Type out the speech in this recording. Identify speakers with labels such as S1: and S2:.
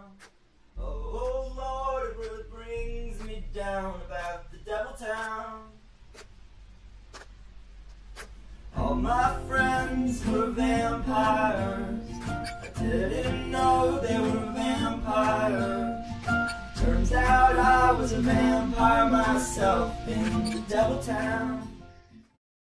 S1: Oh Lord, it really brings me down about the devil town. All my friends were vampires. I didn't know they were vampires. Turns out I was a vampire myself in the devil town.